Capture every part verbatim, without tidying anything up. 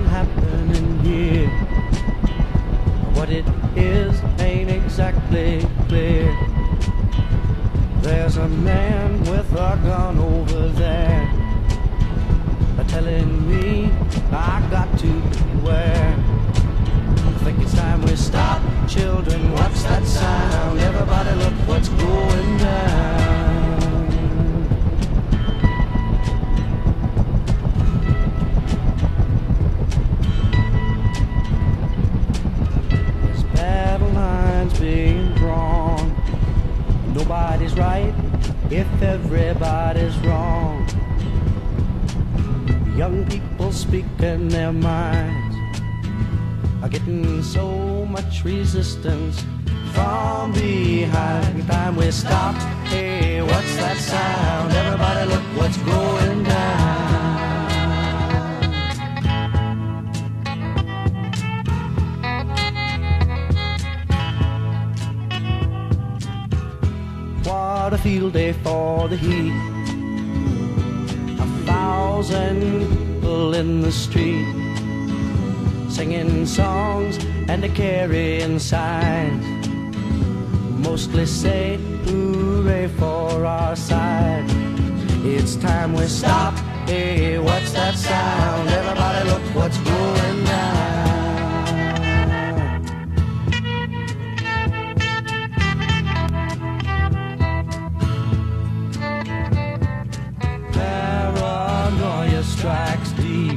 happening here. What it is ain't exactly clear. There's a man with a gun over there telling me I got to beware. I think it's time we stop. Children, what's that sound? Everybody look what's going down. There's battle lines being drawn. Nobody's right if everybody's wrong. Young people speaking their minds are getting so much resistance from behind. Time we stop. Hey, what's that sound? Everybody look what's going down. What a field day for the heat. Thousand people in the street singing songs and a carrying signs, mostly say hooray for our side. It's time we stop. Hey, what's that sound? Everybody look what's going down. Strikes deep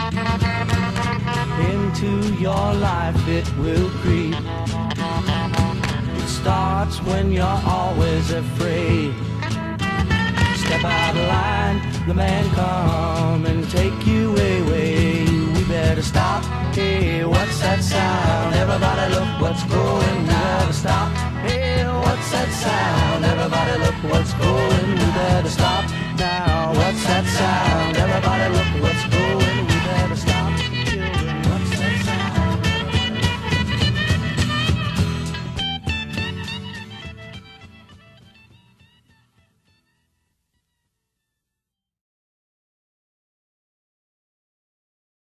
into your life, it will creep. It starts when you're always afraid. Step out of line, the man come and take you away. We better stop. Hey, what's that sound? Everybody look what's going down. We better stop. Hey, what's that sound? Everybody look what's going. We better stop now. What's that sound? Everybody look what's